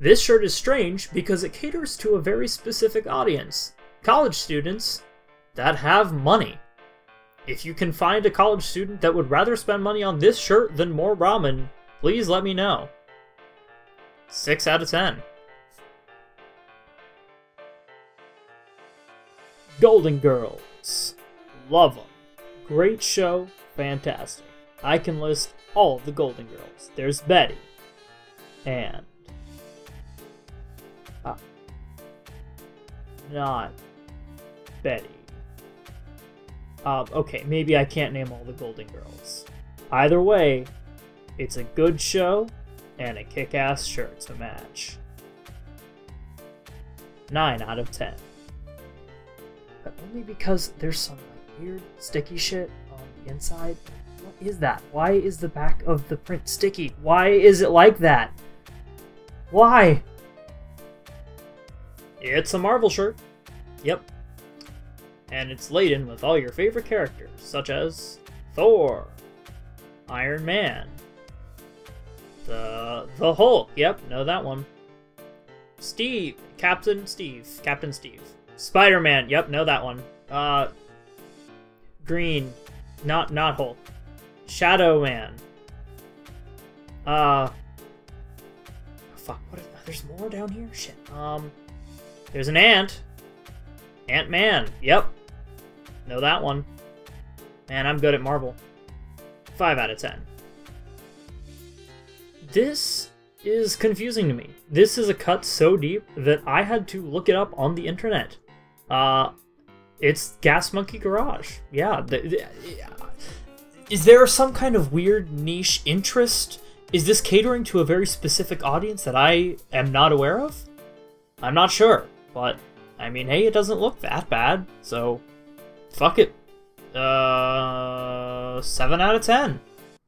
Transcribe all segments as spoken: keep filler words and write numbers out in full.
This shirt is strange because it caters to a very specific audience. College students that have money. If you can find a college student that would rather spend money on this shirt than more ramen, please let me know. six out of ten. Golden Girls. Love them. Great show, fantastic. I can list all of the Golden Girls. There's Betty. And... Uh, not Betty. Uh, okay, maybe I can't name all the Golden Girls. Either way, it's a good show and a kick-ass shirt to match. nine out of ten. But only because there's some like, weird sticky shit on the inside. What is that? Why is the back of the print sticky? Why is it like that? Why? It's a Marvel shirt. Yep. And it's laden with all your favorite characters, such as Thor, Iron Man, the the Hulk. Yep, know that one. Steve, Captain Steve, Captain Steve. Spider-Man. Yep, know that one. Uh, Green, not not Hulk. Shadow Man. Uh, fuck. What? Is, there's more down here. Shit. Um, there's an ant. Ant-Man. Yep. Know that one. Man, I'm good at Marvel. five out of ten. This is confusing to me. This is a cut so deep that I had to look it up on the internet. Uh, it's Gas Monkey Garage. Yeah. The, the, is there some kind of weird niche interest? Is this catering to a very specific audience that I am not aware of? I'm not sure, but... I mean, hey, it doesn't look that bad, so fuck it. Uh, seven out of ten.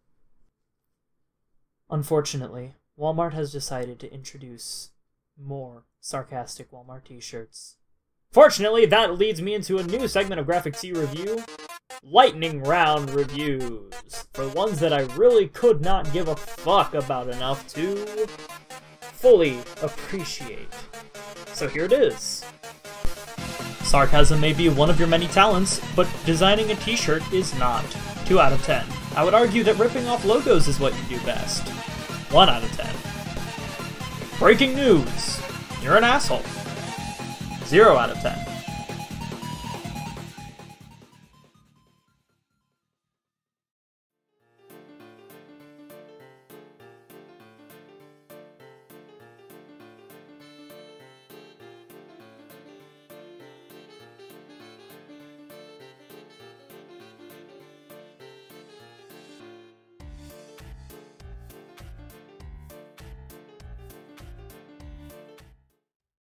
Unfortunately, Walmart has decided to introduce more sarcastic Walmart t-shirts. Fortunately, that leads me into a new segment of Graphic Tee Review, Lightning Round Reviews, for the ones that I really could not give a fuck about enough to fully appreciate. So here it is. Sarcasm may be one of your many talents, but designing a t-shirt is not. two out of ten. I would argue that ripping off logos is what you do best. one out of ten. Breaking news. You're an asshole. zero out of ten.